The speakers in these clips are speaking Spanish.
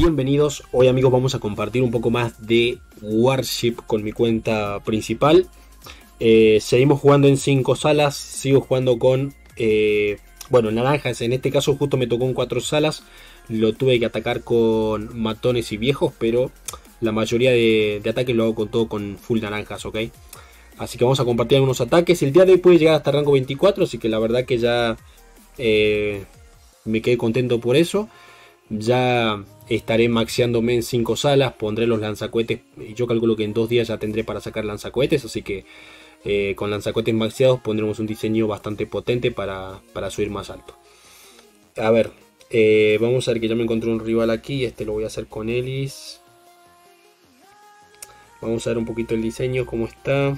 Bienvenidos, hoy amigos vamos a compartir un poco más de Warship con mi cuenta principal. Seguimos jugando en 5 salas, sigo jugando con, naranjas, en este caso justo me tocó en 4 salas, lo tuve que atacar con matones y viejos, pero la mayoría de ataques lo hago con todo con full naranjas, ¿ok? Así que vamos a compartir algunos ataques, el día de hoy puede llegar hasta rango 24, así que la verdad que ya me quedé contento por eso. Ya estaré maxeándome en 5 salas, pondré los lanzacohetes. Yo calculo que en 2 días ya tendré para sacar lanzacohetes, así que con lanzacohetes maxeados pondremos un diseño bastante potente para subir más alto. A ver, vamos a ver que ya me encontré un rival aquí. Este lo voy a hacer con Ellis. Vamos a ver un poquito el diseño, cómo está.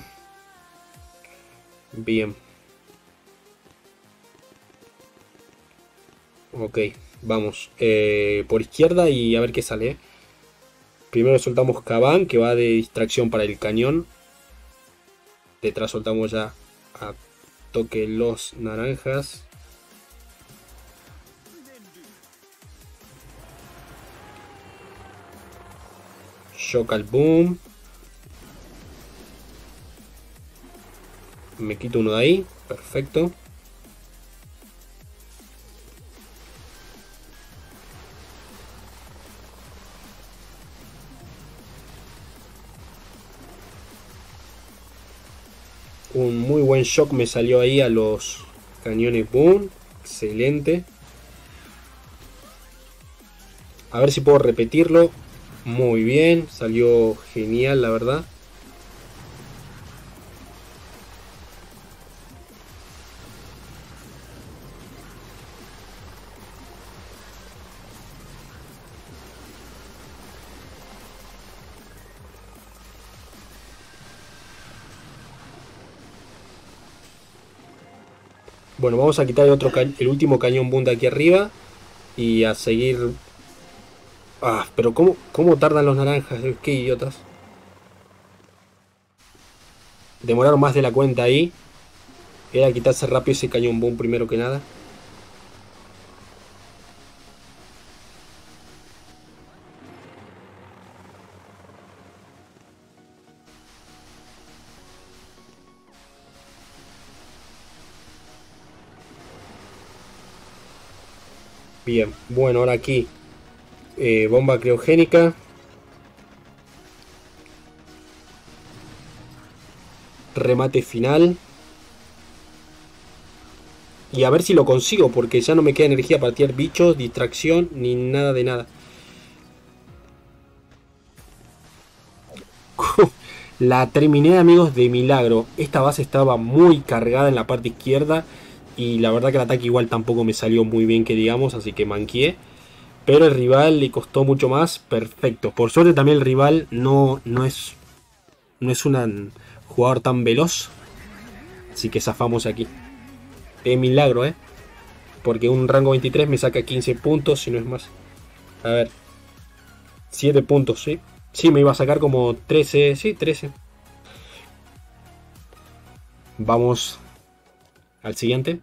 Bien. Ok. Vamos por izquierda y a ver qué sale. Primero soltamos Kaban, que va de distracción para el cañón. Detrás soltamos ya a toque los naranjas. Shock al boom. Me quito uno de ahí. Perfecto. Un muy buen shock me salió ahí a los cañones boom. Excelente. A ver si puedo repetirlo. Muy bien. Salió genial, la verdad. Bueno, vamos a quitar el último cañón boom de aquí arriba. Y a seguir. Ah, pero ¿cómo tardan los naranjas? Qué idiotas. Demoraron más de la cuenta ahí. Era quitarse rápido ese cañón boom primero que nada. Bien, bueno, ahora aquí bomba criogénica. Remate final. Y a ver si lo consigo, porque ya no me queda energía para tirar bichos, distracción, ni nada de nada. La terminé, amigos, de milagro. Esta base estaba muy cargada en la parte izquierda. Y la verdad que el ataque igual tampoco me salió muy bien, que digamos, así que manqué. Pero el rival le costó mucho más. Perfecto. Por suerte también el rival no es un jugador tan veloz. Así que zafamos aquí. De milagro, porque un rango 23 me saca 15 puntos, si no es más. A ver. 7 puntos, ¿sí? Sí, me iba a sacar como 13, sí, 13. Vamos al siguiente.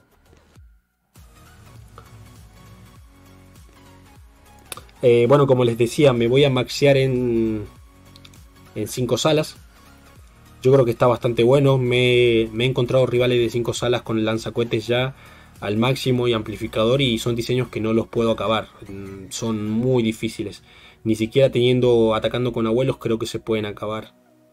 Bueno, como les decía, me voy a maxear en 5 salas. Yo creo que está bastante bueno. Me he encontrado rivales de 5 salas con lanzacohetes ya al máximo y amplificador, y son diseños que no los puedo acabar. Son muy difíciles. Ni siquiera atacando con abuelos creo que se pueden acabar.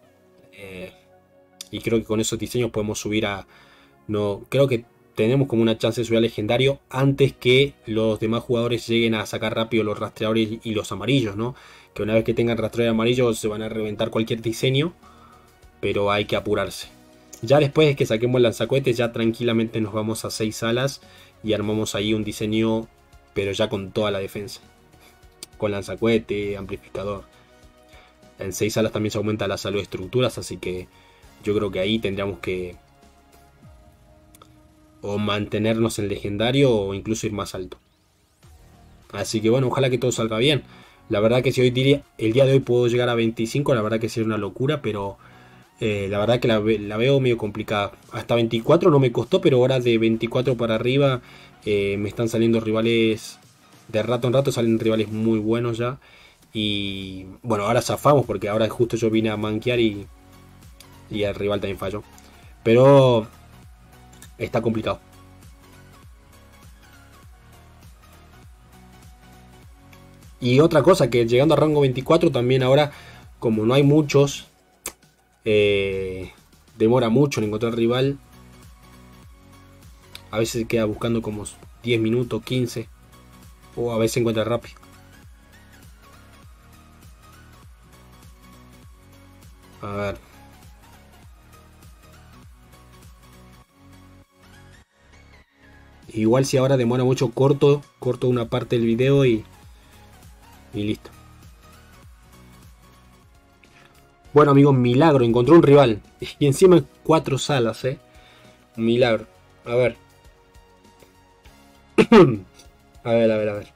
Y creo que con esos diseños podemos subir a... No, creo que tenemos como una chance de subir a legendario antes que los demás jugadores lleguen a sacar rápido los rastreadores y los amarillos, ¿no? Que una vez que tengan rastreador amarillo se van a reventar cualquier diseño, pero hay que apurarse. Ya después de que saquemos el lanzacohetes, ya tranquilamente nos vamos a 6 salas y armamos ahí un diseño, pero ya con toda la defensa. Con lanzacohete, amplificador. En 6 salas también se aumenta la salud de estructuras, así que yo creo que ahí tendríamos que o mantenernos en legendario o incluso ir más alto. Así que bueno, ojalá que todo salga bien. La verdad que si el día de hoy puedo llegar a 25, la verdad que sería una locura, pero la verdad que la veo medio complicada. Hasta 24 no me costó, pero ahora de 24 para arriba me están saliendo rivales De rato en rato salen rivales muy buenos ya. Y bueno, ahora zafamos porque ahora justo yo vine a manquear y el rival también falló. Pero está complicado. Y otra cosa, que llegando a rango 24 también ahora, como no hay muchos, demora mucho en encontrar rival. A veces queda buscando como 10 minutos, 15. O a veces encuentra rápido. A ver. Igual si ahora demora mucho, corto una parte del video y listo. Bueno amigos, milagro, encontré un rival. Y encima en 4 salas, Un milagro. A ver. A ver.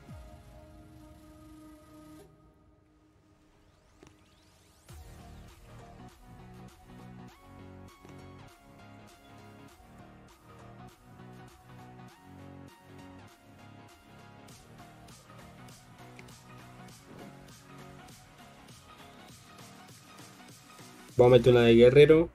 Vamos a meter una de guerrero.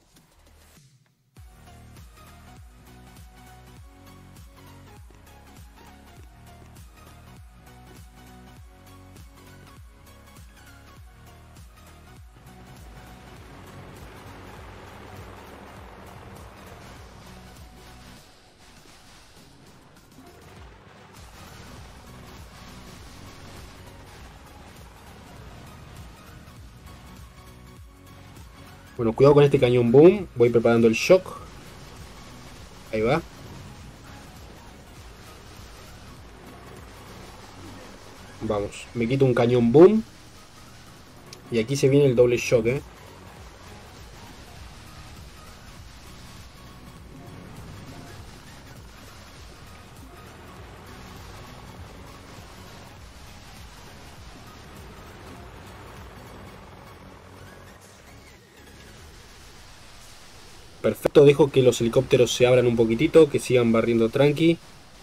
Bueno, cuidado con este cañón boom. Voy preparando el shock. Ahí va. Vamos, me quito un cañón boom. Y aquí se viene el doble shock, Perfecto, dejo que los helicópteros se abran un poquitito, que sigan barriendo tranqui.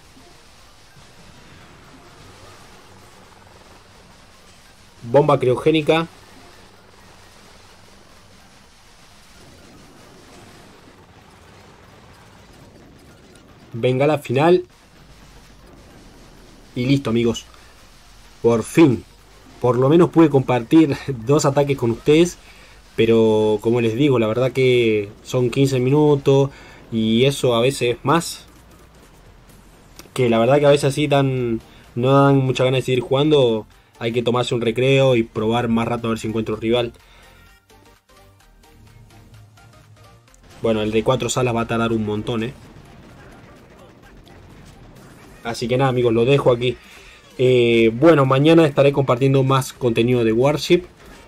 Bomba criogénica. Bengala final. Y listo amigos. Por fin. Por lo menos pude compartir 2 ataques con ustedes. Pero como les digo, la verdad que son 15 minutos. Y eso a veces más. Que la verdad que a veces así no dan mucha ganas de seguir jugando. Hay que tomarse un recreo y probar más rato a ver si encuentro rival. Bueno, el de 4 salas va a tardar un montón, Así que nada amigos, lo dejo aquí. Bueno, mañana estaré compartiendo más contenido de Warship.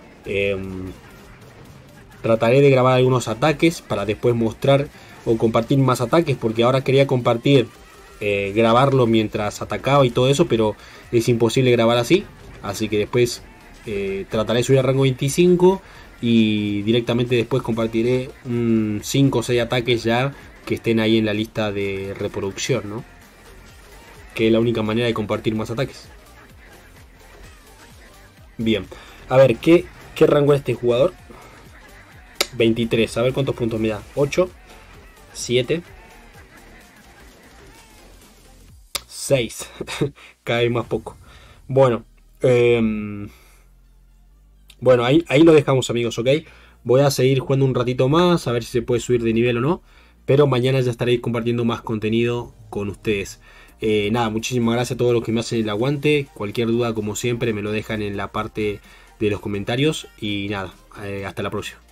Trataré de grabar algunos ataques para después mostrar o compartir más ataques. Porque ahora quería compartir, grabarlo mientras atacaba y todo eso. Pero es imposible grabar así. Así que después trataré de subir a rango 25. Y directamente después compartiré 5 o 6 ataques ya que estén ahí en la lista de reproducción, ¿no? Que es la única manera de compartir más ataques. Bien, a ver, ¿qué rango es este jugador? 23, a ver cuántos puntos me da. 8, 7, 6. Cada vez más poco. Bueno, bueno, ahí lo dejamos amigos, ¿ok? Voy a seguir jugando un ratito más, a ver si se puede subir de nivel o no. Pero mañana ya estaré compartiendo más contenido con ustedes. Nada, muchísimas gracias a todos los que me hacen el aguante. Cualquier duda, como siempre, me lo dejan en la parte de los comentarios. Y nada, hasta la próxima.